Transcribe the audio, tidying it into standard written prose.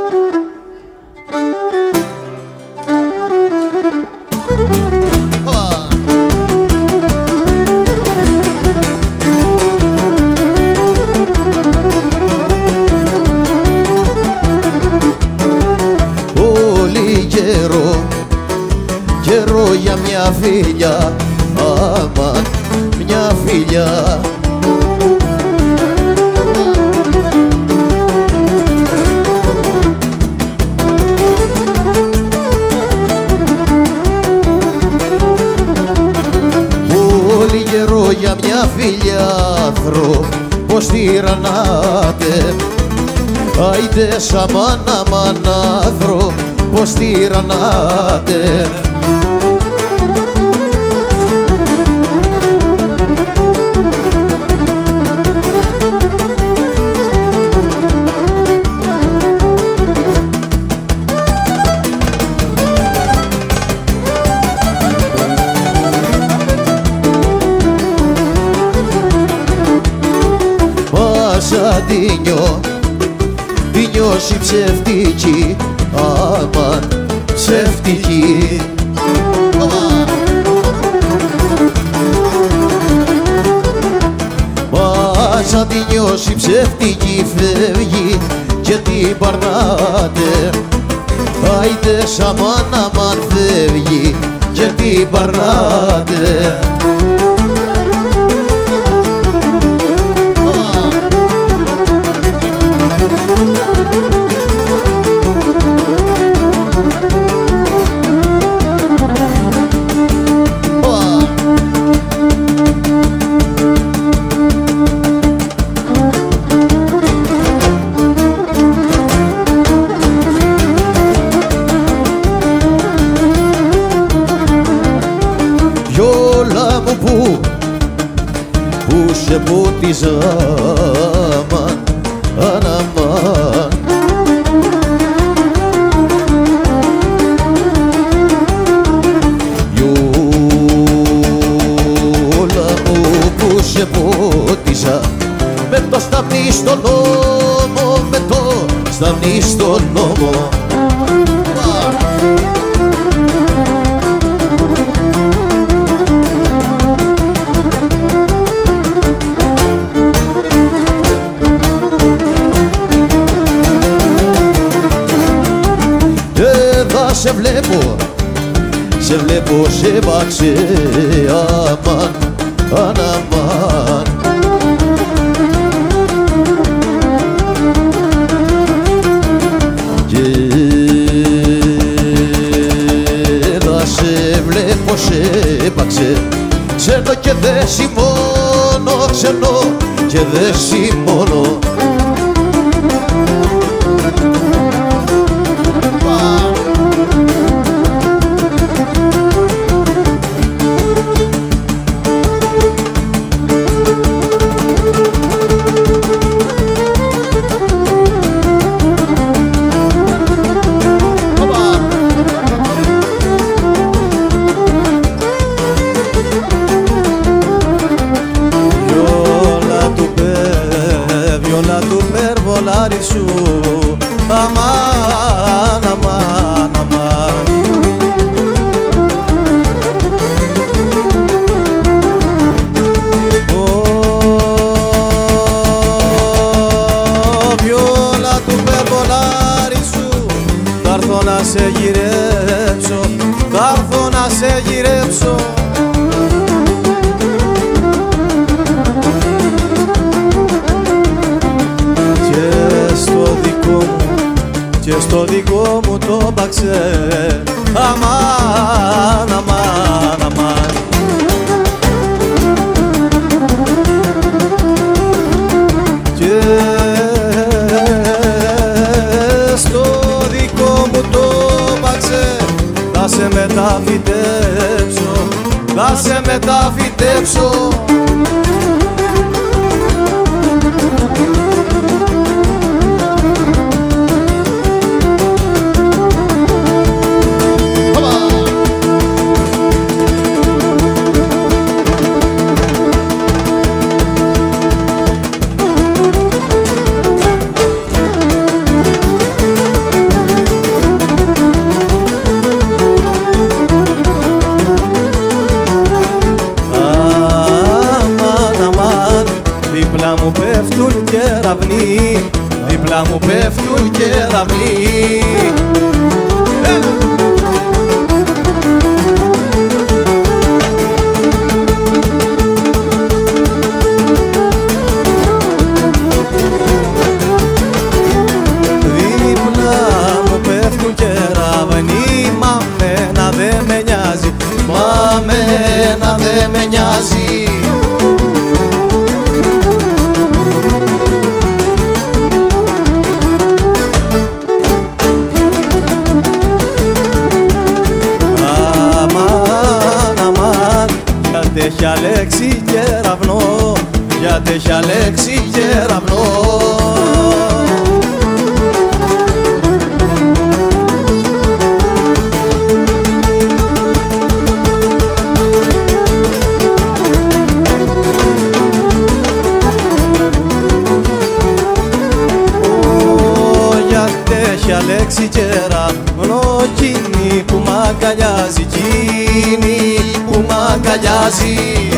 Καιρό για μια φιλιά, αμάν, μια φιλιά. Πολύ καιρό για μια φιλιά, πως τυραννάτε. Άιντε σαμάν, αμάν, πως τυραννάτε. Τη νιώσει ψευτική, αμάν, ψευτική. Μα σαν τη νιώσει ψευτική φεύγει και την παρνάτε. Άιντε σαμάν, αμάν, φεύγει και την παρνάτε. Βιόλα μου που σε ποτίζα, αμάν, αμάν. Βιόλα μου που σε ποτίζα, με το σταμνί στον νόμο, με το σταμνί στον νόμο. Σε βλέπω, σε βάξε, αμάν, αμάν. Και θα σε βλέπω, σε βάξε, ξένο και δε σημώνω, ξένο και δε σημώνω. Σου, αμάν, αμάν, αμάν. Βιόλα του περβολάρι σου, θα έρθω να σε γυρέψω, θα έρθω να σε γυρέψω. Και στο δικό μου το μπαξέ, αμάν, αμάν, αμάν. Και στο δικό μου το μπαξέ θα σε μεταφυτέψω, θα σε μεταφυτέψω. πέφτουν κεραυνοί. Δίπλα μου πέφτουν κεραυνοί, μα μένα δε με νοιάζει, μα μένα δε με νοιάζει. Γιατί έχει αλέξει κεραυνό, γιατί έχει αλέξει κεραυνό. Γιατί έχει αλέξει κεραυνό, εκείνη που μ' αγκαλιάζει, εκείνη που μ' αγκαλιάζει.